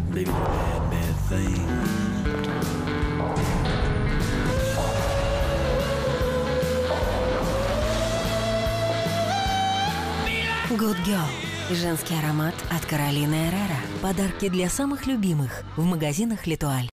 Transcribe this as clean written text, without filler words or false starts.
Baby, bad, bad thing. Good Girl. Женский аромат от Каролины Эррера. Подарки для самых любимых в магазинах Литуаль.